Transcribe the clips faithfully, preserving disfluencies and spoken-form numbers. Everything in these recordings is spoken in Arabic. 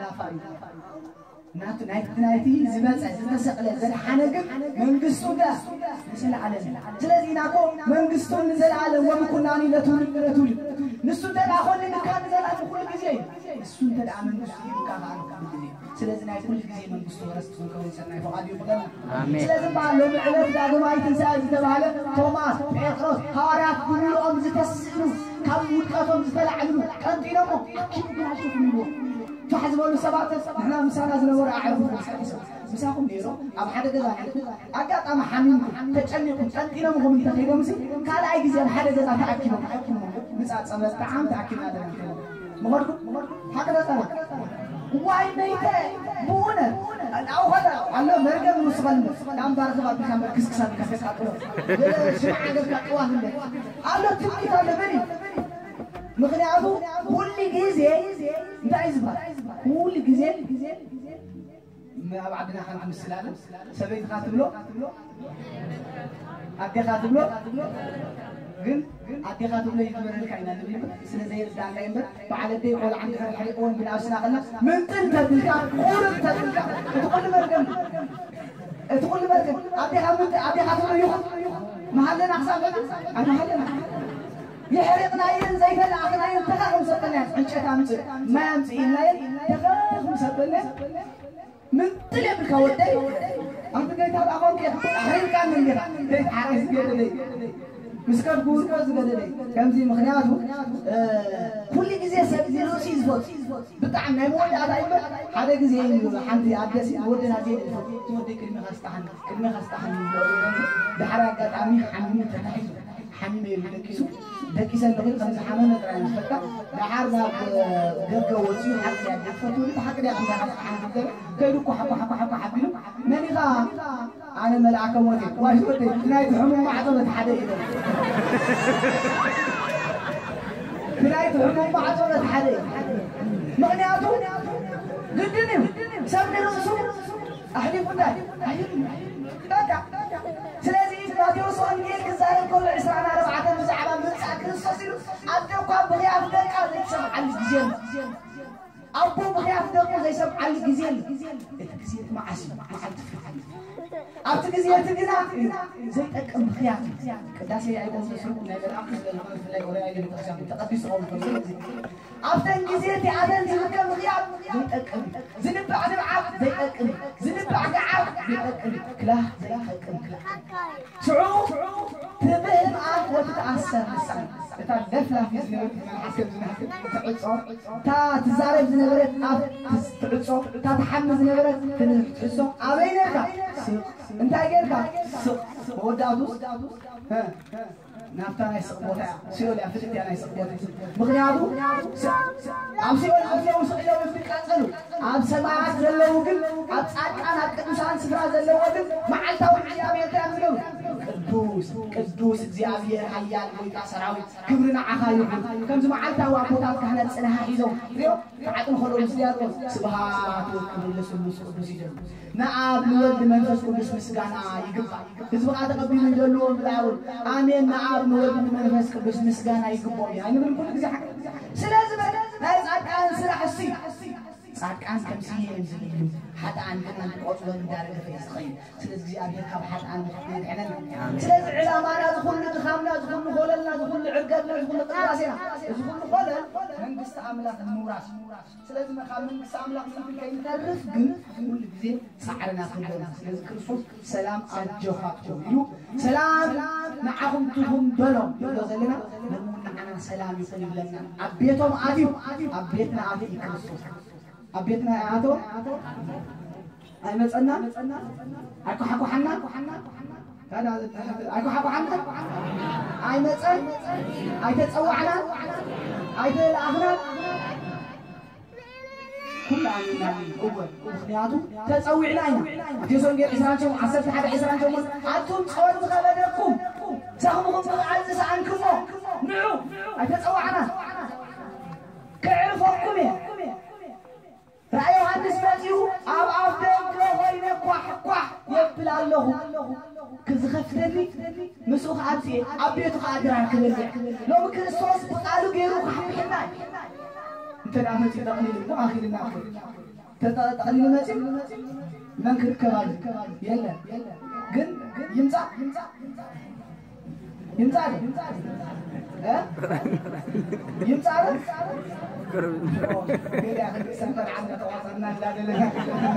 نافع نات نايت نايتي زمات زتسقل زل حنقب من قصو دا نزل على سلازي ناكو من قصو نزل على ومكناني لتولد لتولد نسو دا أخوان لنا كان نزل على كل جزء نسو دا عمل قصو كان عنه كل جزء سلازي نايت كل جزء من قصو رستون كون سنة فقاد يقولنا سلازي بعلم علم دا ما يتنسى زتبعله توماس بيتروس هارات كلهم أم زتسقلوا كم وقتهم زتلعنوا كم دينهم كم بيعشوا كلهم فحسبوا له سبعة إحنا مسانا زنور أعرفوا مساكم ديرو أب حدا جزا أجت أما حمين تجنبوا تجنبوا مهم تخيلوا مسي قال أي جزء حدا جزا تأكلوا مسات سمع تعام تأكل هذا مغرق هكذا ترى واي ميتة بونا أو هذا الله مرجع من الصغن نام بارك الله بكم كس كسان كس كسان شو عندك كأوان الله تبكي هذا بني مغنيابو كل جزء دايزبا كل جزء ما بعدنا حنا عم السلالة سبيت خاتم له أدي خاتم له قل أدي خاتم له يخبر لك عنا النبي سنة زي الزعل ينبر بعد الدي يقول عندك الحريقون بالأوسنا قلنا من تلك تلك قول تلك تقول لي مرقم تقول لي مرقم أدي خاتم أدي خاتم له يخط محلنا أحسن أنا محلنا يحرقنا ين زي كذا عقنا ين تخاخم سبنا عنشة عمت ما عمت إلا ين تخاخم سبنا من طلب الكودة أنت قاعد تابع أقوم كده أحيل كان من كده ده عارف كده ده مسكت بقول كذا كده ده كم زي مخنياته كل جزء سب زيرو سيز فوت بتاع نموذج هذا يبقى هذا جزء يقول حمدي عبدسي ودنا زين تودي كلمة خستحن كلمة خستحن بحركة عمي حمي تنحيز حمي يلكيسو دكيسان بقول خمسة حمامة ترى نفتح لحرنا جرجا وزيو حق يعني فتولي بحق ده عندنا حق كيلو كحب حب حب حبيلو ماني غا أنا ملعك موتي واش موتي نايت حمو ما عطونا حدا إذا نايت حمو ما عطونا حدا مغنياتو قدني سامني رسول أحلي فدا أحلي فدا سلازي نادي وصل نيل كزاري كل عسران أربعة مزعبا من ساعة كريستوسيلو أبدو قام بغي أفدك زي سبع على الجزيل أبو بغي أفدك زي سبع على الجزيل الجزيل ما عسل ما عسل أبتك جزيل تجنا زي أكم بخيات كدا سي أيضا سيسرق نقدر أقصد للمال في الله ولا أيضا تخشى تقدس قوم أبتك جزيل تعادل زي أكم بخيات زي أكم زنب بعد معاك زي أكم زنب بعد عاك زي أكم كلا زي أكم كلا شعوب تبهم معك وتتعسر بالسنة تدفلا في زنبرت حسب زنبرت تعصر تا تزارب زنبرت تعصر تا تحمل زنبرت تعصر أبينك أنت أجرك ودادوس ها نفتنا يسقطها سيول أفتي أنا يسقطها مغنيابو أم سيول أم سيول سيول يفتك أنزلوا أم سماعات زلوا وقل أم ساعات أنا كمشان سفرة زلوا وقل مع التوحيد زيابير تأمزلوا قدوس قدوس زيابير حيال ويقع سراوي كبرنا عخايب كم زمع التوحيد أبوتات كهنا تسألها حيزو ريو تعطن خلوا مسيار سبحات وكبر لسلوس قدوس يجب نعم نولد منفس قدوس مسكانا يقبع إذا تقبل من جلوهم بالعول آمين نعم نولد منفس قدوس مسكانا يقبع يعني من كل جزء حق سلازم هاي عن سلاح السي صارك عن كم سنة ينزلوا حتى عن كنا نقعد ندارك في إسرائيل سلز زيادة كم حتى عن مخبين إحنا سلز علامنا دخول دخامنا دخول خللنا دخول عرقنا دخول قراسنا دخول خلل من بستعمل الموراس سلز ما خامن بستعمل من كي نتعرف جن كل جزء سعرنا كلنا سلز كرسول سلام أجهات كليو سلام معهم تهم بلهم يقولنا نمنا عنا سلام يقول لنا أبيتهم عادي أبيتنا عادي كرسول أبيتنا عادو أي مسألنا أكو حكو حنا هذا أكو حكو حنا أي مسأل أي تتسوعنا أي تلأخنا كل عنا أول مخنياتو تتسوعنا تيسون جير إسران شو عسرت حدا إسران شو أنتم صوت غلبكم سهمكم عزز عنكم نعو أي تتسوعنا كعرفكم رأيو هندس باتيو أب أفدم كهوينة قح قح يبلا له كزخفتني مسوخ عبسي أبيتو قادران كبرزع لو بكريستوس قالوا جيروك حبيحنا انت نعمتي تقليل مو آخر الناخر تتقلل ماشي من كركبال يلا جن يمزع يمزع ها يمزع كده يا اخي سنتر عندنا تواصلنا لا لا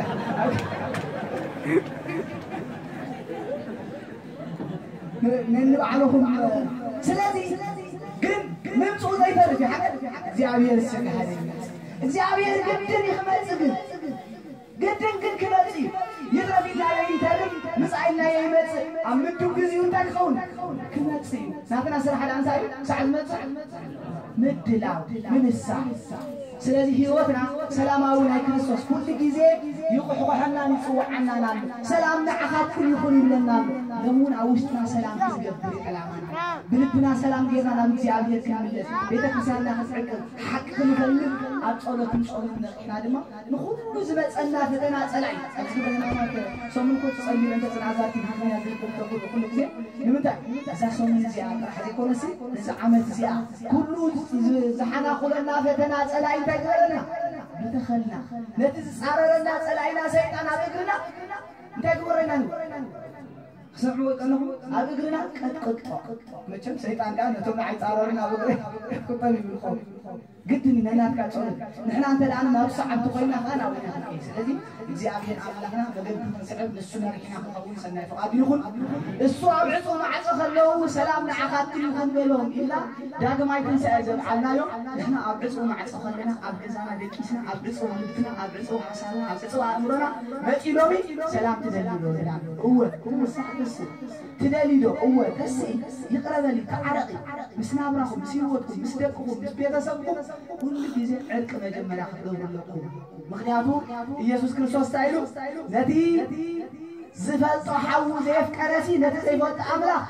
من بعلهم سلازي جن نمسو زي فرج حق زعبير السنة هذه زعبير جدًا يخمس جدًا جدًا كبازي يضرب إلى ينترم مسعينا يمس عمتو جزيون تكون كماتسي نحن سرح الآن سعيد سعد مت مدلاو من الساعة سلازي هيوتنا سلاماونا كريستوس كل جزء يقحق حنا نسوع عنا نام سلامنا عخات كل يخون لنا دمون عوشتنا سلام تجيب كلامنا بلبنا سلام جينا نام زيادة كاملة بيتك سلامنا خسرك حق نكلم أتصلت مش أقولنا إحنا دم نخوض نزبط أننا تدنا سلعي أتصلنا ما ك سومن كنت تصلي أنت تنازعتي حنا هذه كل كل كل لمتى إذا سومن زيادة حد يكون سي إذا عمل زيادة كله زحنا خلنا فتنا سلعي تجرنا ندخلنا نتسعرنا سلعينا سيدنا بقرنا تجرنا سمعوا أنه أبقرنا قد قد متشم سيدنا كان تونا عيد عررنا بقرنا كتبي بالخوف قدني نحن كاتشون نحن أنت الآن ما بصعب تقولنا أنا وين أنا سلذي إذا أبين عملنا بدل نسعد للسنة رحنا قبول سنة فقاد يخون الصعب عصوا مع خلوه سلامنا عقد يخون بلهم إلا ده ما يكون سأجر عنا يوم نحن أبرزوا مع خلنا أبرزنا بكيسنا أبرزوا ملتنا أبرزوا حسنا أبرزوا أمرنا بتيلومي سلام تدليله سلام هو هو صح بس تدليله هو بس يقرب لي كعرقي مسنا أمرهم مسيوتكم مسبقكم مسبيتسبكم كل جزء عرق مجمع خلوه لكم مخنياتو يسوع كريستوس تايلو ندي زفلت حو زيف كرسي ندي زيفلت أملاح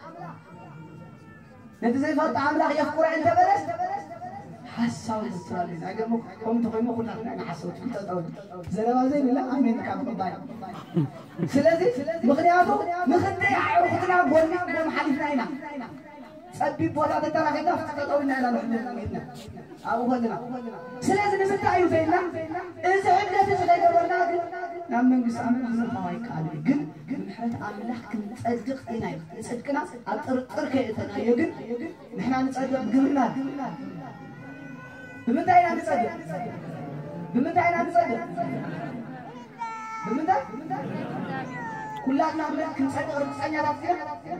ندي زيفلت أملاح يفكر عند بلس حسوا الإسرائيليين أجمعوا هم تقيموا كلنا أنا حسوت كنت أقول زلمة زين لا أمين كابو بايع سلازي مخنياتو مخدي عروقنا قولنا قول حديثنا هنا أبي بولا ترى كذا فتقولنا لا نحن أبو هذنا سلازي نمتعيو فينا إذا عندنا تسلي قبلنا نعم من قصة أمين نزل خوايك على جن جن حرت أملاح كن تصدق إنا تصدقنا أطر تركيتنا يجن نحن نتصدق قلنا بمتى إنا نتصدق بمتى إنا نتصدق بمتى كلنا نعمل كن تصدق رتصانيا رتصير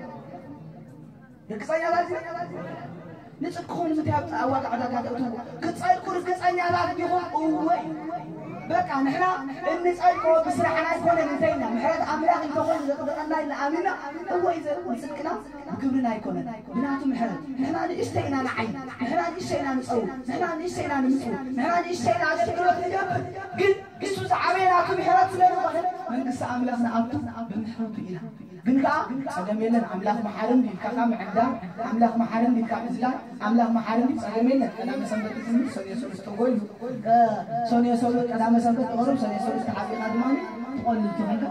يكسيا لازم نتكون متابع أوقات عدد عدد كتصير كل كتصير على بيهم قوي بقى نحنا نسألكم بسرعة نكون نتينا محرد أملاك نقول قدرنا إلى أمينا هو إذا مسكنا بكبرنا يكون بناتو محرد نحنا نشتينا نعين نحنا نشتينا نسأو نحنا نشتينا نمسو نحنا نشتينا على الكلوت نجاب قل قصوا عمينا كم محرد سلنا من قصة أملاكنا أبتو بمحرد إلى بنكا سلام يلنا أملاك محارم دي كام عندنا أملاك محارم دي كام زلا أملاك محارم دي سلام يلنا أنا مسمى تسمي سونيا سولس تقول سونيا سولس أنا مسمى تقول سونيا سولس تعبي خدماني تقول لتوهك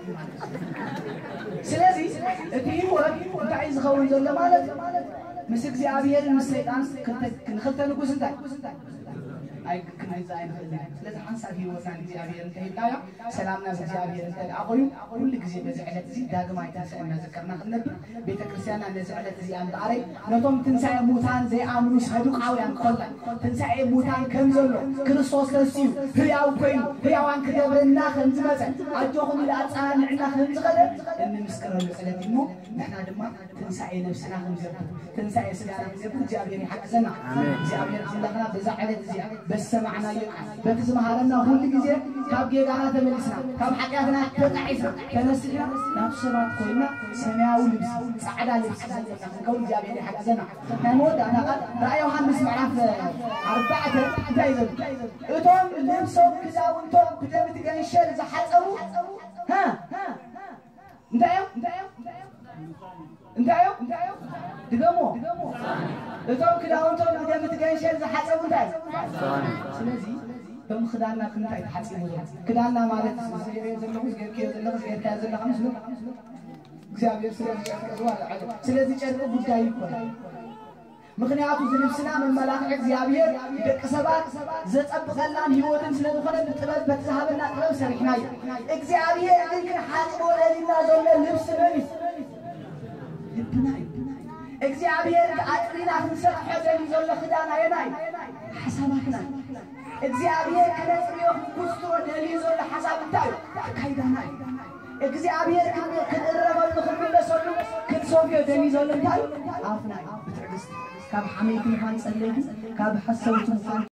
سلازي تيجي ولا تعيز خوي زلا مالك مسك زي أبيار المسيطان كنت كنخلت نقول سنتاي أي كنا زين خلنا لازم حنسى هي وثاني زي أبيار انتهي لا سلامنا زي أبيار انتهي أقولي كل جزء بزعلة زي داعم ما يتنسى ذكرنا خلنا بيت كريستيان عند زعلة زي عند عري نتوم تنسى موتان زي عمرو صدوق عاوي عن كلا تنسى موتان كم زلوا كريستوس لسيو هي أو كين هي أو عن كتابنا خمس مثلا أجوهم إلى أتصال عنا خمس غدا إن مسكر المسألة مو نحن دم تنسى نفسنا خمس تنسى سجارة خمس زي أبيار حق سنة زي أبيار عندنا بزعلة زي بس سمعنا بتسمع لنا كل جزء كاب جيجانا تملسنا كاب حكياتنا تقعيسنا كنسلنا نفس ما تقولنا سماع ولبس سعادة لبس كون جابيني حق زنا نموت أنا قد رأي يوحنا سمعنا في أربعة دايزن إتهم لبسوا كذا وانتم كذا بتجاني الشارع زحات أبو ها انت ايوه انت ايوه انت ايوه انت ايوه دقمو إتهم كذا وانتم كذا بتجاني الشارع زحات أبو انت سلازي بمخدعنا كنا عيد حاسين كدعنا مالت زين زين لغز غير كذا لغز غير كذا زين خمس لغز زابير سلازي سلازي جرب بداية يكون مخنياتو زلبسنا من ملاك እግዚአብሔር ደቅ ሰባት ዘጠብቀላን ህይወትን ስለሆነ ጥበብ በተዛሃበና ጥበብ ሰርixናይ እግዚአብሔር ግን ሐጥቦ ለሊና ዘለ ልብስ ነኝ ልብናይ እግዚአብሔር አጥሪና ተሰጥሐ ዘል ዘለ خدانا የናይ ሐሳባክና እግዚአብሔር ከለጽሪዮ ኩስቶ ለሊ ዘለ ሐሳብ እንታይ ካይዳናይ እግዚአብሔር ከነረበል ለኹለሰሉ ከሶፊዮ ደሊ ዘለ እንታይ አፍናይ بتعجز كاب حميك مخان صليت كاب حسوت مخان